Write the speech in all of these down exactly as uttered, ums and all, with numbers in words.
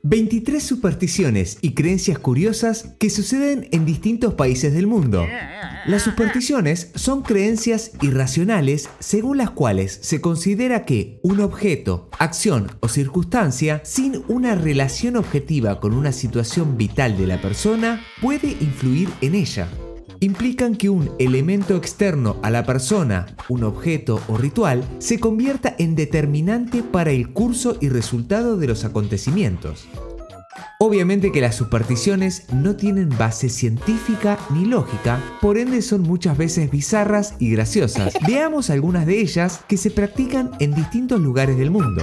veintitrés supersticiones y creencias curiosas que suceden en distintos países del mundo. Las supersticiones son creencias irracionales según las cuales se considera que un objeto, acción o circunstancia sin una relación objetiva con una situación vital de la persona puede influir en ella. Implican que un elemento externo a la persona, un objeto o ritual, se convierta en determinante para el curso y resultado de los acontecimientos. Obviamente que las supersticiones no tienen base científica ni lógica, por ende son muchas veces bizarras y graciosas. Veamos algunas de ellas que se practican en distintos lugares del mundo.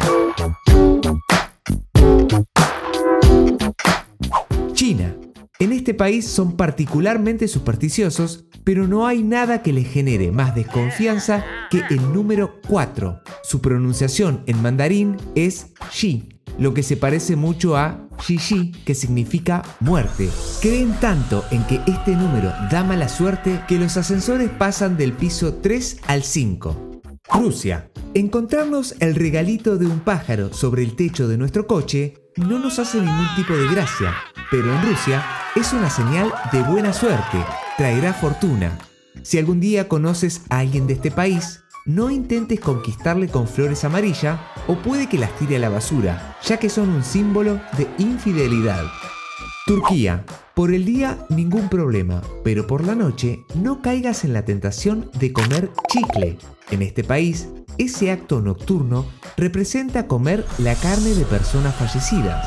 China. En este país son particularmente supersticiosos, pero no hay nada que les genere más desconfianza que el número cuatro. Su pronunciación en mandarín es Xi, lo que se parece mucho a Xi Xi, que significa muerte. Creen tanto en que este número da mala suerte que los ascensores pasan del piso tres al cinco. Rusia. Encontrarnos el regalito de un pájaro sobre el techo de nuestro coche no nos hace ningún tipo de gracia, pero en Rusia es una señal de buena suerte, traerá fortuna. Si algún día conoces a alguien de este país, no intentes conquistarle con flores amarillas o puede que las tire a la basura, ya que son un símbolo de infidelidad. Turquía. Por el día ningún problema, pero por la noche no caigas en la tentación de comer chicle. En este país, ese acto nocturno representa comer la carne de personas fallecidas.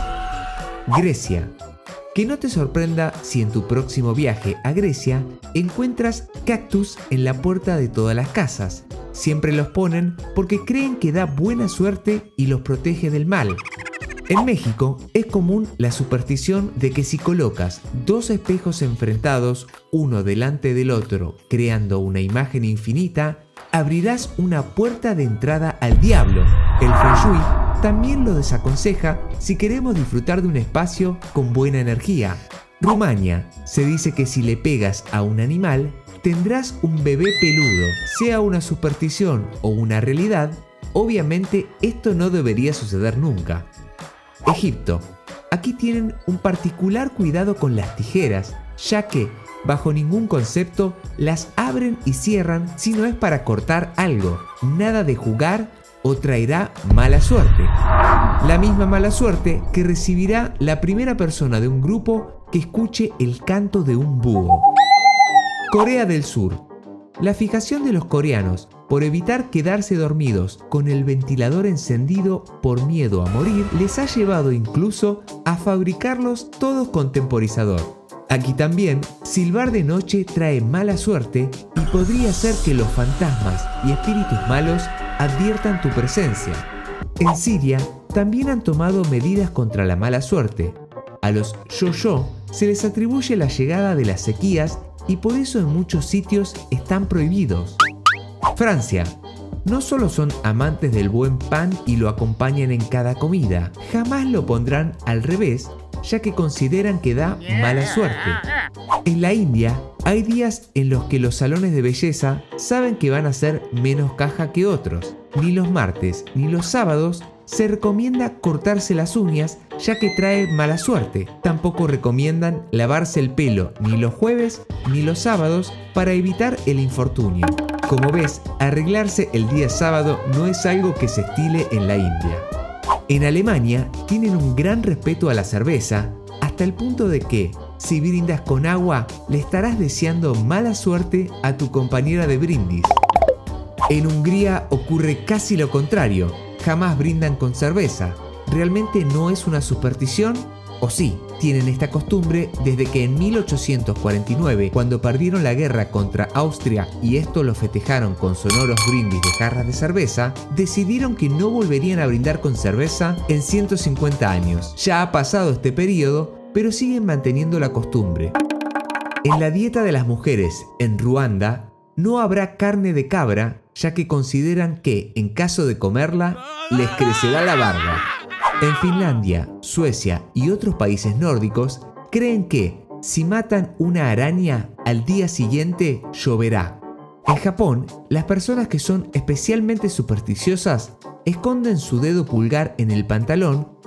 Grecia. Que no te sorprenda si en tu próximo viaje a Grecia encuentras cactus en la puerta de todas las casas. Siempre los ponen porque creen que da buena suerte y los protege del mal. En México es común la superstición de que si colocas dos espejos enfrentados, uno delante del otro, creando una imagen infinita, abrirás una puerta de entrada al diablo. El Feng Shui también lo desaconseja si queremos disfrutar de un espacio con buena energía. Rumania. Se dice que si le pegas a un animal, tendrás un bebé peludo. Sea una superstición o una realidad, obviamente esto no debería suceder nunca. Egipto. Aquí tienen un particular cuidado con las tijeras, ya que, bajo ningún concepto, las abren y cierran si no es para cortar algo. Nada de jugar o traerá mala suerte. La misma mala suerte que recibirá la primera persona de un grupo que escuche el canto de un búho. Corea del Sur. La fijación de los coreanos por evitar quedarse dormidos con el ventilador encendido por miedo a morir les ha llevado incluso a fabricarlos todos con temporizador. Aquí también, silbar de noche trae mala suerte y podría ser que los fantasmas y espíritus malos adviertan tu presencia. En Siria también han tomado medidas contra la mala suerte. A los yo-yo se les atribuye la llegada de las sequías y por eso en muchos sitios están prohibidos. Francia. No solo son amantes del buen pan y lo acompañan en cada comida, jamás lo pondrán al revés, ya que consideran que da mala suerte. En la India hay días en los que los salones de belleza saben que van a ser menos caja que otros. Ni los martes ni los sábados se recomienda cortarse las uñas, ya que trae mala suerte. Tampoco recomiendan lavarse el pelo ni los jueves ni los sábados para evitar el infortunio. Como ves, arreglarse el día sábado no es algo que se estile en la India. En Alemania tienen un gran respeto a la cerveza, hasta el punto de que, si brindas con agua, le estarás deseando mala suerte a tu compañera de brindis. En Hungría ocurre casi lo contrario, jamás brindan con cerveza. ¿Realmente no es una superstición? ¿O sí? Tienen esta costumbre desde que en mil ochocientos cuarenta y nueve, cuando perdieron la guerra contra Austria y esto lo festejaron con sonoros brindis de jarras de cerveza, decidieron que no volverían a brindar con cerveza en ciento cincuenta años. Ya ha pasado este periodo, pero siguen manteniendo la costumbre. En la dieta de las mujeres en Ruanda no habrá carne de cabra, ya que consideran que, en caso de comerla, les crecerá la barba. En Finlandia, Suecia y otros países nórdicos creen que si matan una araña al día siguiente lloverá. En Japón, las personas que son especialmente supersticiosas esconden su dedo pulgar en el pantalón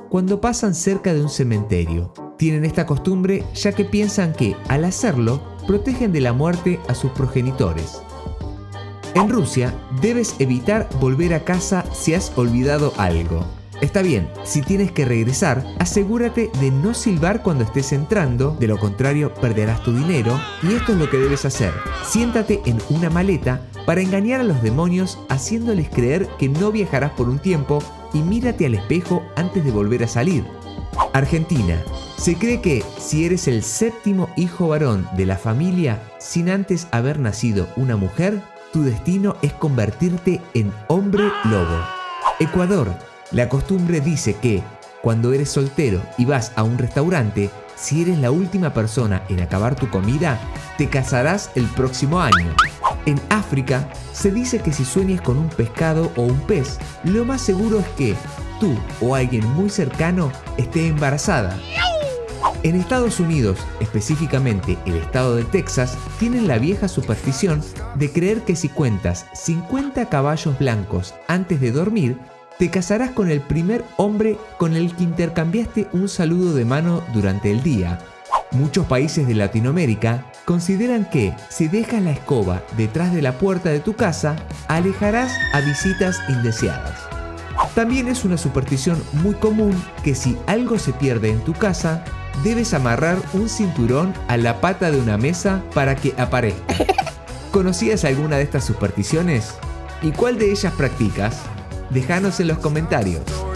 cuando pasan cerca de un cementerio. Tienen esta costumbre ya que piensan que, al hacerlo, protegen de la muerte a sus progenitores. En Rusia, debes evitar volver a casa si has olvidado algo. Está bien, si tienes que regresar, asegúrate de no silbar cuando estés entrando, de lo contrario perderás tu dinero, y esto es lo que debes hacer. Siéntate en una maleta para engañar a los demonios haciéndoles creer que no viajarás por un tiempo y mírate al espejo antes de volver a salir. Argentina. Se cree que si eres el séptimo hijo varón de la familia sin antes haber nacido una mujer, tu destino es convertirte en hombre lobo. Ecuador. La costumbre dice que, cuando eres soltero y vas a un restaurante, si eres la última persona en acabar tu comida, te casarás el próximo año. En África, se dice que si sueñas con un pescado o un pez, lo más seguro es que tú o alguien muy cercano esté embarazada. En Estados Unidos, específicamente el estado de Texas, tienen la vieja superstición de creer que si cuentas cincuenta caballos blancos antes de dormir, te casarás con el primer hombre con el que intercambiaste un saludo de mano durante el día. Muchos países de Latinoamérica consideran que si dejas la escoba detrás de la puerta de tu casa, alejarás a visitas indeseadas. También es una superstición muy común que si algo se pierde en tu casa, debes amarrar un cinturón a la pata de una mesa para que aparezca. ¿Conocías alguna de estas supersticiones? ¿Y cuál de ellas practicas? Déjanos en los comentarios.